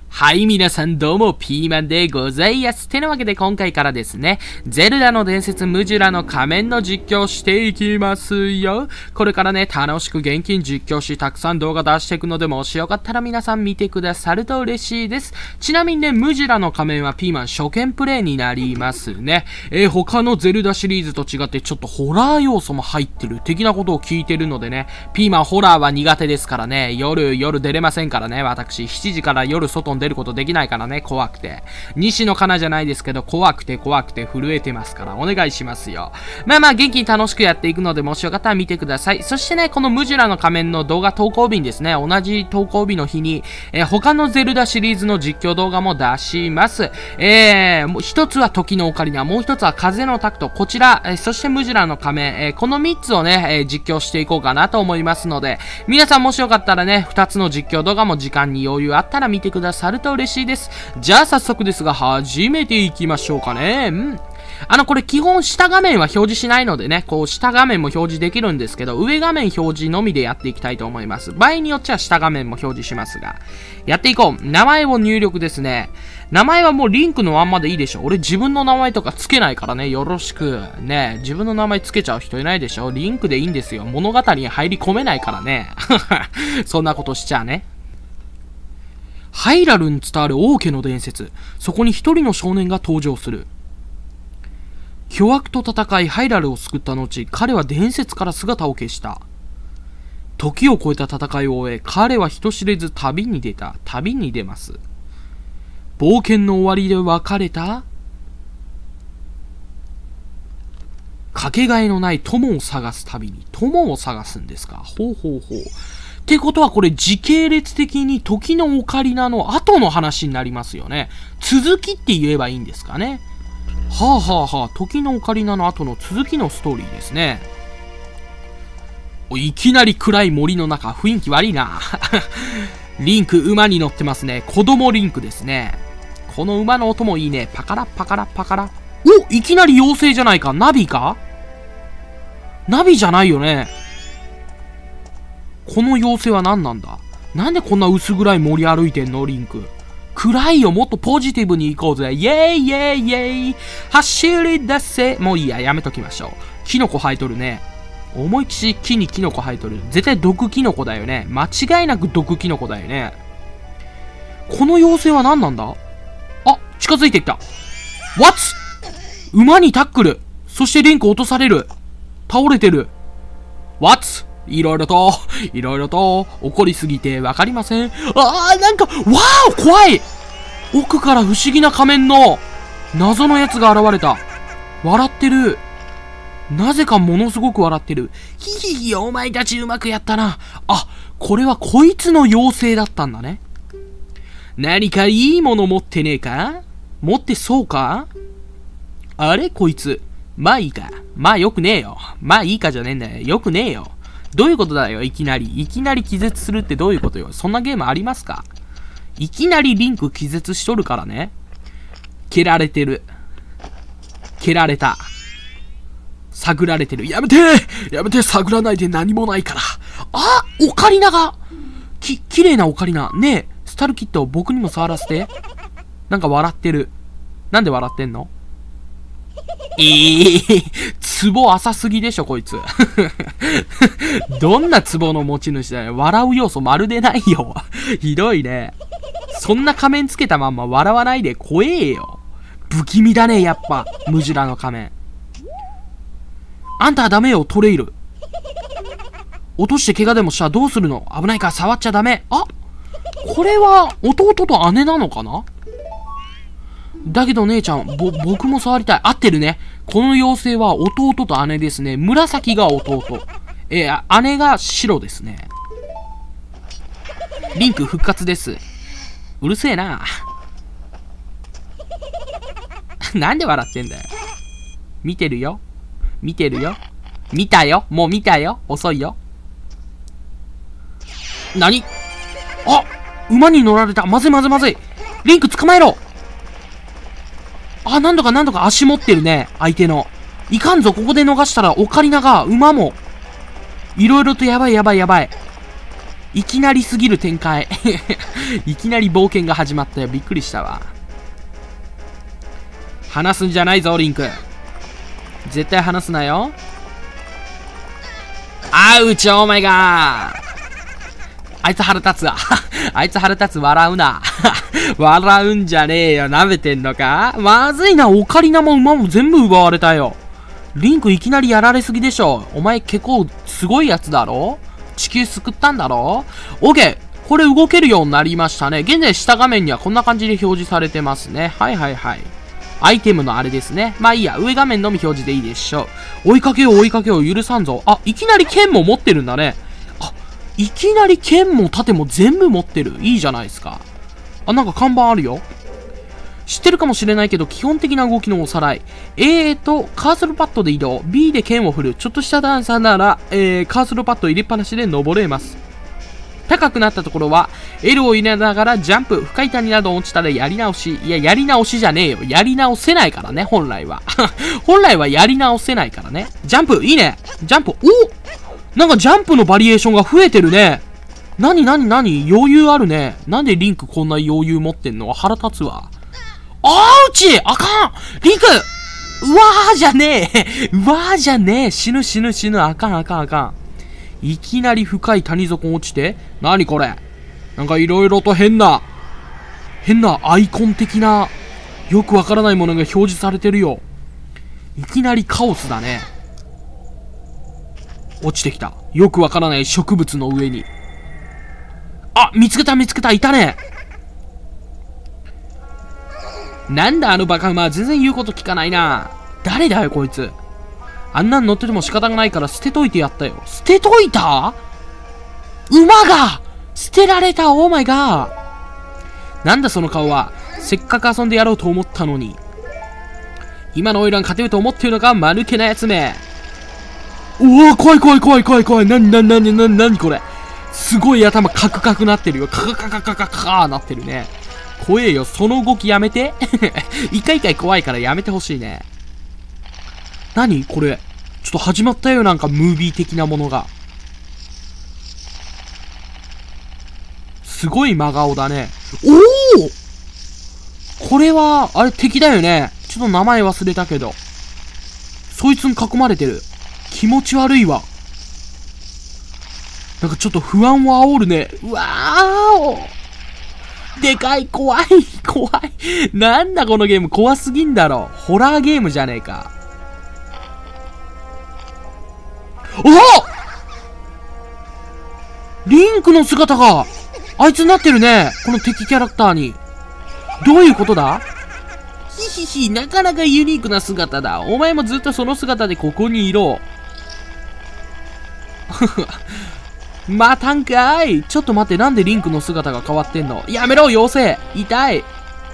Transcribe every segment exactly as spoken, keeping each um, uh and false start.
はい、皆さんどうも、ピーマンでございます。てなわけで今回からですね、ゼルダの伝説ムジュラの仮面の実況していきますよ。これからね、楽しく現金実況し、たくさん動画出していくので、もしよかったら皆さん見てくださると嬉しいです。ちなみにね、ムジュラの仮面はピーマン初見プレイになりますね。えー、他のゼルダシリーズと違ってちょっとホラー要素も入ってる的なことを聞いてるのでね、ピーマンホラーは苦手ですからね、夜、夜出れませんからね、私、しちじから夜外に出ることできないからね、怖くて。西野カナじゃないですけど、怖くて怖くて震えてますから、お願いしますよ。まあまあ、元気に楽しくやっていくので、もしよかったら見てください。そしてね、このムジュラの仮面の動画投稿日にですね、同じ投稿日の日に、えー、他のゼルダシリーズの実況動画も出します。えー、もう一つは時のオカリナ、もう一つは風のタクト、こちら、えー、そしてムジュラの仮面、えー、このみっつをね、えー、実況していこうかなと思いますので、皆さんもしよかったらね、ふたつの実況動画も時間に余裕あったら見てくださると嬉しいです。じゃあ早速ですが、始めていきましょうかね。うん。あの、これ基本下画面は表示しないのでね、こう下画面も表示できるんですけど、上画面表示のみでやっていきたいと思います。場合によっちゃ下画面も表示しますが、やっていこう。名前を入力ですね。名前はもうリンクのまんまでいいでしょ。俺自分の名前とかつけないからね、よろしく。ね、自分の名前つけちゃう人いないでしょ。リンクでいいんですよ。物語に入り込めないからね。そんなことしちゃうね。ハイラルに伝わる王家の伝説。そこに一人の少年が登場する。巨悪と戦いハイラルを救った後、彼は伝説から姿を消した。時を超えた戦いを終え、彼は人知れず旅に出た。旅に出ます。冒険の終わりで別れたかけがえのない友を探す旅に。友を探すんですか。ほうほうほう。ってことはこれ時系列的に時のオカリナの後の話になりますよね。続きって言えばいいんですかね。はあはあはあ、時のオカリナの後の続きのストーリーですね。お、いきなり暗い森の中、雰囲気悪いな。リンク馬に乗ってますね。子供リンクですね。この馬の音もいいね。パカラパカラパカラ。お、いきなり妖精じゃないか。ナビか？ナビじゃないよね。この妖精は何なんだ？なんでこんな薄暗い森歩いてんのリンク。暗いよ、もっとポジティブに行こうぜ。イェイイェイイェイ走り出せ。もういいや、やめときましょう。キノコ生えとるね。思いっきし木にキノコ生えとる。絶対毒キノコだよね。間違いなく毒キノコだよね。この妖精は何なんだ？あ、近づいてきた。What？ 馬にタックル。そしてリンク落とされる。倒れてる。What？いろいろと、いろいろと、怒りすぎてわかりません。あー、なんか、わー怖い。奥から不思議な仮面の、謎のやつが現れた。笑ってる。なぜかものすごく笑ってる。ひひひ、お前たちうまくやったな。あ、これはこいつの妖精だったんだね。何かいいもの持ってねえか？持ってそうか？あれこいつ。まあいいか。まあよくねえよ。まあいいかじゃねえんだよ。よくねえよ。どういうことだよ、いきなり。いきなり気絶するってどういうことよ。そんなゲームありますか？いきなりリンク気絶しとるからね。蹴られてる。蹴られた。探られてる。やめてやめて探らないで何もないから。あ、オカリナがき、綺麗なオカリナ。ねえ、スタルキット僕にも触らせて。なんか笑ってる。なんで笑ってんの？えー、ツボ浅すぎでしょ、こいつ。どんなツボの持ち主だよ。笑う要素まるでないよ。ひどいね。そんな仮面つけたまんま笑わないで怖えよ。不気味だね、やっぱ。ムジュラの仮面。あんたはダメよ、トレイル。落として怪我でもしたらどうするの？危ないから触っちゃダメ。あ、これは弟と姉なのかな？だけど姉ちゃん、ぼ、僕も触りたい。合ってるね。この妖精は弟と姉ですね。紫が弟。えー、姉が白ですね。リンク復活です。うるせえな。なんで笑ってんだよ。見てるよ。見てるよ。見たよ。もう見たよ。遅いよ。何？あ、馬に乗られた。まずいまずいまずい。リンク捕まえろ。あ、なんとかなんとか足持ってるね。相手の。いかんぞ、ここで逃したらオカリナが、馬も。いろいろとやばいやばいやばい。 いきなりすぎる展開。いきなり冒険が始まったよ。びっくりしたわ。離すんじゃないぞ、リンク。絶対離すなよ。あうち、オーマイガー。あいつ腹立つわ。あいつ腹立つ、笑うな。笑うんじゃねえよ。舐めてんのか？まずいな。オカリナも馬も全部奪われたよ。リンクいきなりやられすぎでしょ。お前結構すごいやつだろ？地球救ったんだろ？ OK。これ動けるようになりましたね。現在下画面にはこんな感じで表示されてますね。はいはいはい。アイテムのあれですね。まあいいや。上画面のみ表示でいいでしょう。追いかけよう追いかけよう。許さんぞ。あ、いきなり剣も持ってるんだね。あ、いきなり剣も盾も全部持ってる。いいじゃないですか。あ、なんか看板あるよ。知ってるかもしれないけど、基本的な動きのおさらい。A とカーソルパッドで移動。B で剣を振る。ちょっとした段差なら、えー、カーソルパッド入れっぱなしで登れます。高くなったところは、L を入れながらジャンプ。深い谷など落ちたらやり直し。いや、やり直しじゃねえよ。やり直せないからね、本来は。本来はやり直せないからね。ジャンプ、いいね。ジャンプ、お！なんかジャンプのバリエーションが増えてるね。なになになに余裕あるね。なんでリンクこんな余裕持ってんの？腹立つわ。あーうちあかんリンクうわーじゃねえうわーじゃねえ死ぬ死ぬ死ぬあかんあかんあかん。いきなり深い谷底落ちて、なにこれなんかいろいろと変な、変なアイコン的な、よくわからないものが表示されてるよ。いきなりカオスだね。落ちてきた。よくわからない植物の上に。あ、見つけた見つけた、いたね。なんだあのバカ馬、全然言うこと聞かないな。誰だよこいつ。あんなん乗ってても仕方がないから捨てといてやったよ。捨てといた？馬が捨てられた。オーマイガー。なんだその顔は。せっかく遊んでやろうと思ったのに。今のオイラン勝てると思ってるのか、間抜けなやつめ。おお、怖い怖い怖い怖い怖い。なになになになになにこれ。すごい頭カクカクなってるよ。カカカカカカカーなってるね。怖えよ。その動きやめて。一回一回怖いからやめてほしいね。何これ。ちょっと始まったよ。なんかムービー的なものが。すごい真顔だね。おおこれは、あれ敵だよね。ちょっと名前忘れたけど。そいつに囲まれてる。気持ち悪いわ。なんかちょっと不安を煽るね。うわーでかい、怖い、怖い。なんだこのゲーム、怖すぎんだろ。ホラーゲームじゃねえか。おリンクの姿が、あいつになってるね。この敵キャラクターに。どういうことだ？ひひひ、なかなかユニークな姿だ。お前もずっとその姿でここにいろ。またんかい。ちょっと待って、なんでリンクの姿が変わってんの？やめろ、妖精。痛い。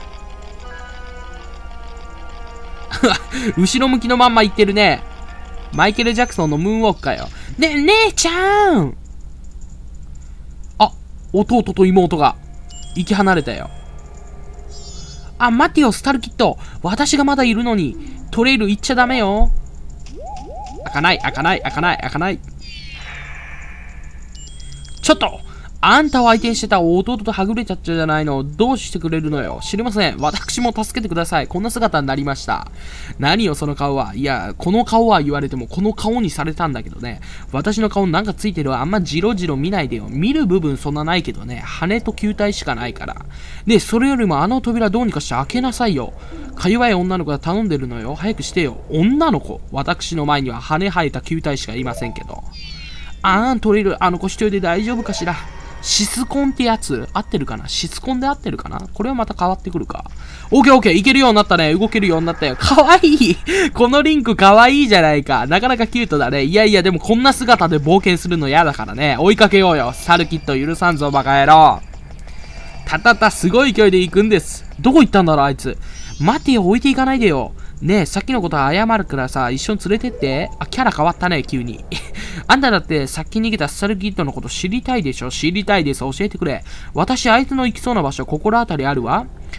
後ろ向きのまんま言ってるね。マイケル・ジャクソンのムーンウォークかよ。ね、姉ちゃん。あ、弟と妹が、行き離れたよ。あ、待ってよ、スタルキッド。私がまだいるのに、トレイル行っちゃダメよ。開かない、開かない、開かない、開かない。ちょっとあんたを相手にしてた弟とはぐれちゃったじゃないの。どうしてくれるのよ。知りません。私も助けてください。こんな姿になりました。何よ、その顔は。いや、この顔は言われても、この顔にされたんだけどね。私の顔なんかついてるわ。あんまジロジロ見ないでよ。見る部分そんなないけどね。羽と球体しかないから。で、それよりもあの扉どうにかして開けなさいよ。か弱い女の子が頼んでるのよ。早くしてよ。女の子。私の前には羽生えた球体しかいませんけど。あーん、トレイル、あの子一人で大丈夫かしら。シスコンってやつ合ってるかな。シスコンで合ってるかな。これはまた変わってくるか。オッケーオッケー。いけるようになったね。動けるようになったよ。かわいい。このリンクかわいいじゃないか。なかなかキュートだね。いやいや、でもこんな姿で冒険するの嫌だからね。追いかけようよ。サルキット許さんぞ、バカ野郎。たたた、すごい勢いで行くんです。どこ行ったんだろう、あいつ。待てよ、置いていかないでよ。ねえ、さっきのことは謝るからさ、一緒に連れてって。あ、キャラ変わったね、急に。あんただってさっき逃げたスタルキッドのこと知りたいでしょ。知りたいです。教えてくれ。私、あいつの行きそうな場所、心当たりあるわ。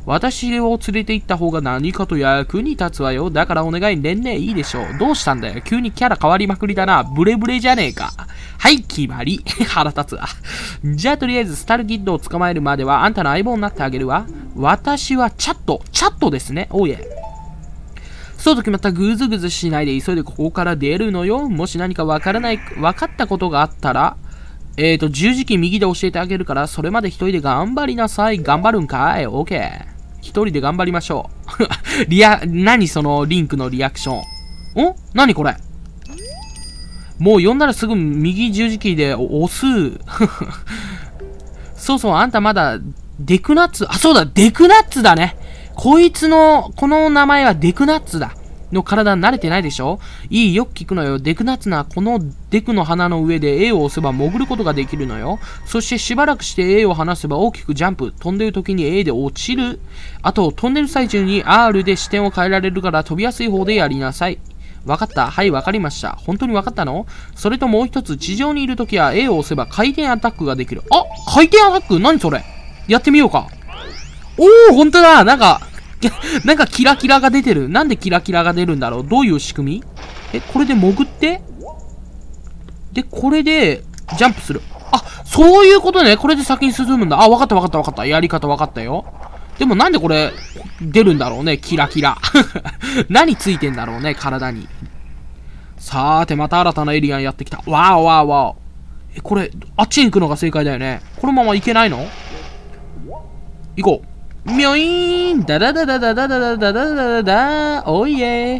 私を連れて行った方が何かと役に立つわよ。だからお願い、ねんねいいでしょう。どうしたんだよ。急にキャラ変わりまくりだな。ブレブレじゃねえか。はい、決まり。腹立つわ。じゃあとりあえずスタルキッドを捕まえるまではあんたの相棒になってあげるわ。私はチャット。チャットですね。おいえ。そうと決まったらぐずぐずしないで急いでここから出るのよ。もし何かわからない、わかったことがあったら、えーと、十字キー右で教えてあげるから、それまで一人で頑張りなさい。頑張るんかい？ OK。一人で頑張りましょう。リア、何そのリンクのリアクション。ん？何これ？もう呼んだらすぐ右十字キーで押す。そうそう、あんたまだ、デクナッツ、あ、そうだ、デクナッツだね。こいつの、この名前はデクナッツだ。の体慣れてないでしょ？いい、よく聞くのよ。デクナッツな、このデクの花の上で A を押せば潜ることができるのよ。そしてしばらくして A を離せば大きくジャンプ。飛んでる時に A で落ちる。あと、飛んでる最中に R で視点を変えられるから飛びやすい方でやりなさい。わかった。はい、わかりました。本当にわかったの？それともう一つ、地上にいる時は A を押せば回転アタックができる。あ、回転アタック？何それ？やってみようか。おー、ほんとだ。なんか、なんかキラキラが出てる。なんでキラキラが出るんだろう？どういう仕組み？え、これで潜って？で、これで、ジャンプする。あ、そういうことね。これで先に進むんだ。あ、わかったわかったわかった。やり方わかったよ。でもなんでこれ、出るんだろうね。キラキラ。何ついてんだろうね、体に。さーて、また新たなエリアンやってきた。わーわーわー。え、これ、あっちに行くのが正解だよね。このまま行けないの？行こう。みょいーん、だだだだだだだだだだだだだ、おいえ。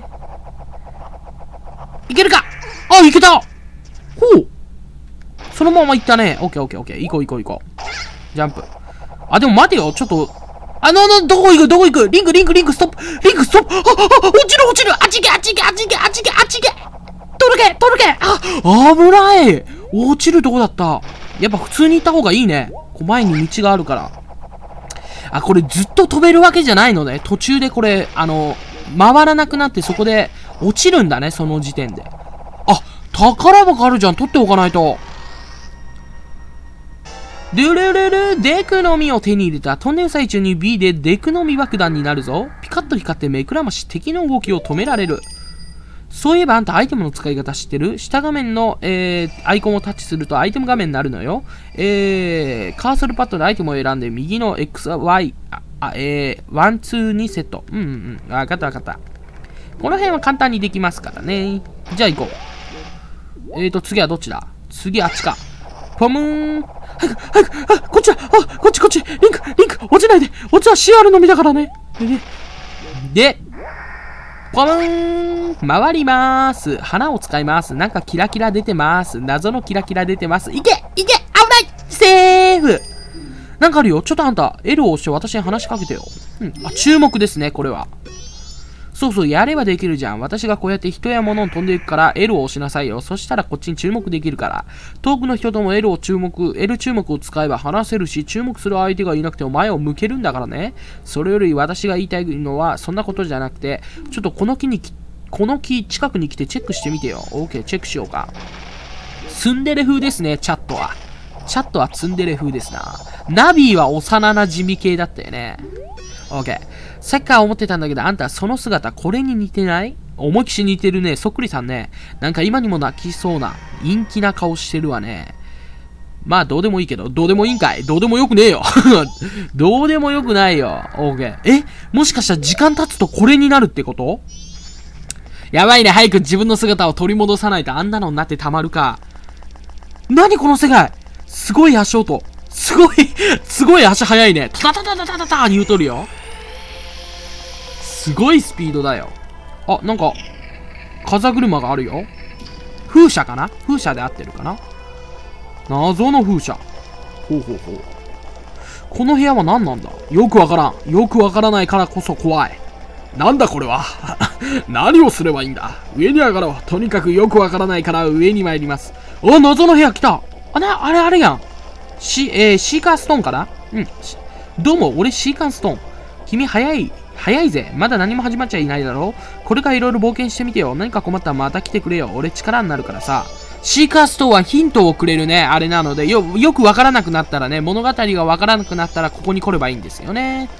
いけるか？あ、いけた！ほう！そのまま行ったね。オッケーオッケーオッケー。行こう行こう行こう。ジャンプ。あ、でも待てよ。ちょっと、あの、の、どこ行くどこ行く？リンクリンクリンクストップリンクストップあ、あ、あ、落ちる落ちるあっち行けあっち行けあっち行けあっち行けあっち行け取るけ取るけあ、危ない落ちるとこだった。やっぱ普通に行った方がいいね。こう前に道があるから。あ、これずっと飛べるわけじゃないのね。途中でこれ、あの、回らなくなってそこで落ちるんだね、その時点で。あ、宝箱あるじゃん。取っておかないと。ルルルル、デクの実を手に入れた。飛んでる最中に B でデクの実爆弾になるぞ。ピカッと光って目くらまし、敵の動きを止められる。そういえばあんたアイテムの使い方知ってる？下画面の、えー、アイコンをタッチするとアイテム画面になるのよ。えー、カーソルパッドでアイテムを選んで右の エックスワイ、あ、あえー、ワン、ツーにセット。うんうんうん。わかったわかった。この辺は簡単にできますからね。じゃあ行こう。えーと、次はどっちだ？次あっちか。ポムーン。早く、早く、あ、こっちだ。あ、こっちこっち。リンク、リンク、落ちないで。落ちは シーアール のみだからね。で、ポムーン回りまーす。花を使います。なんかキラキラ出てます。謎のキラキラ出てます。いけいけ危ないセーフなんかあるよ。ちょっとあんた、L を押して私に話しかけてよ。うん。あ、注目ですね、これは。そうそう、やればできるじゃん。私がこうやって人や物を飛んでいくから L を押しなさいよ。そしたらこっちに注目できるから。遠くの人とも L を注目、L 注目を使えば話せるし、注目する相手がいなくても前を向けるんだからね。それより私が言いたいのは、そんなことじゃなくて、ちょっとこの木に、この木近くに来てチェックしてみてよ。OK、チェックしようか。ツンデレ風ですね、チャットは。チャットはツンデレ風ですな。ナビーは幼馴染系だったよね。OK。さっきから思ってたんだけど、あんたその姿これに似てない？思いっきし似てるね。そっくりさんね。なんか今にも泣きそうな、陰気な顔してるわね。まあどうでもいいけど、どうでもいいんかい？どうでもよくねえよ。どうでもよくないよ。OK。え？もしかしたら時間経つとこれになるってこと？やばいね。早く自分の姿を取り戻さないとあんなのになってたまるか。何この世界？すごい足音。すごい、すごい足速いね。タタタタタタタに言うとるよ。すごいスピードだよ。あ、なんか、風車があるよ。風車かな？風車で合ってるかな？謎の風車。ほうほうほう。この部屋は何なんだ？よくわからん。よくわからないからこそ怖い。なんだこれは。何をすればいいんだ？上に上がろう。とにかくよくわからないから上に参ります。お、謎の部屋来た。あ、な、あれあれやん。シ、えー、シーカーストーンかな？うん。どうも、俺シーカーストーン。君早い。早いぜ。まだ何も始まっちゃいないだろう。これからいろいろ冒険してみてよ。何か困ったらまた来てくれよ。俺力になるからさ。シーカーストーンはヒントをくれるね。あれなので、よ、よくわからなくなったらね、物語がわからなくなったらここに来ればいいんですよね。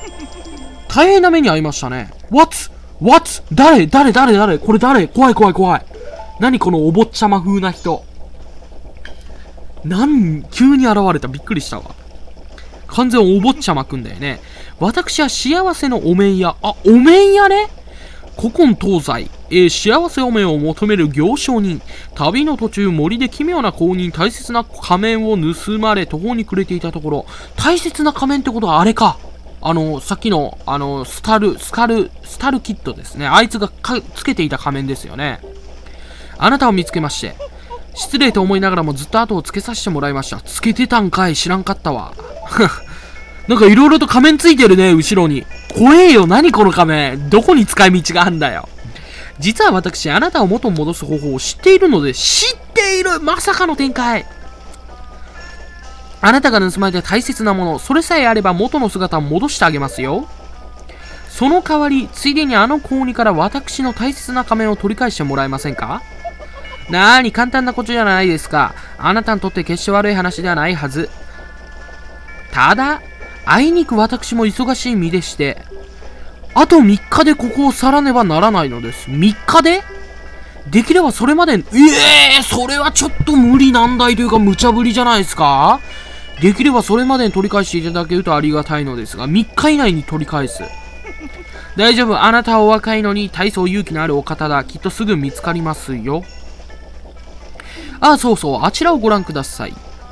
大変な目に遭いましたね。What? What? 誰誰誰誰これ誰怖い怖い怖い。何このお坊ちゃま風な人。なん、急に現れた。びっくりしたわ。完全お坊ちゃまくんだよね。私は幸せのお面屋。あ、お面屋ね。古今東西、えー、幸せお面を求める行商人。旅の途中、森で奇妙な公認、大切な仮面を盗まれ、途方に暮れていたところ、大切な仮面ってことはあれか。あの、さっきの、あの、スタル、スカル、スタルキッドですね。あいつがかつけていた仮面ですよね。あなたを見つけまして、失礼と思いながらもずっと後をつけさせてもらいました。つけてたんかい、知らんかったわ。なんかいろいろと仮面ついてるね、後ろに。怖えよ、何この仮面。どこに使い道があんだよ。実は私、あなたを元に戻す方法を知っているので、知っているまさかの展開。あなたが盗まれた大切なもの、それさえあれば元の姿を戻してあげますよ。その代わり、ついでにあの高2から私の大切な仮面を取り返してもらえませんか？なーに、簡単なことじゃないですか。あなたにとって決して悪い話ではないはず。ただ、あいにく私も忙しい身でして、あとみっかでここを去らねばならないのです。みっかで？できればそれまで、ええー、それはちょっと無理難題というか無茶ぶりじゃないですか？できればそれまでに取り返していただけるとありがたいのですが、みっか以内に取り返す。大丈夫、あなたはお若いのに大層勇気のあるお方だ。きっとすぐ見つかりますよ。ああ、そうそう、あちらをご覧ください。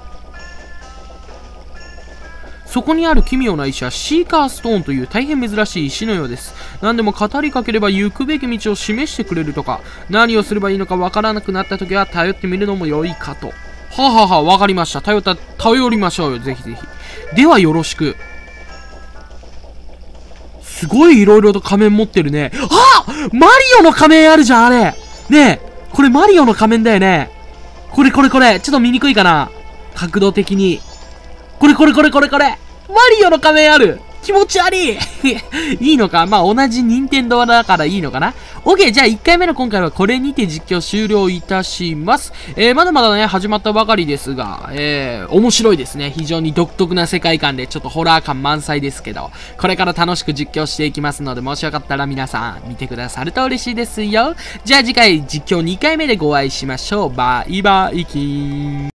そこにある奇妙な石はシーカーストーンという大変珍しい石のようです。何でも語りかければ行くべき道を示してくれるとか、何をすればいいのかわからなくなった時は頼ってみるのも良いかと。はあ、はあはあ、わかりました。頼った、頼りましょうよ。ぜひぜひ。ではよろしく。すごい色々と仮面持ってるね。あ！マリオの仮面あるじゃん、あれ。ねえ、これマリオの仮面だよね。これこれこれ。ちょっと見にくいかな。角度的に。これこれこれこれこれ。マリオの仮面ある。気持ち悪い。いいのか、まあ同じ任天堂だからいいのかな。OK、じゃあいっかいめの今回はこれにて実況終了いたします。えー、まだまだね、始まったばかりですが、えー、面白いですね。非常に独特な世界観でちょっとホラー感満載ですけど、これから楽しく実況していきますので、もしよかったら皆さん見てくださると嬉しいですよ。じゃあ次回実況にかいめでご会いしましょう。バイバイキーン。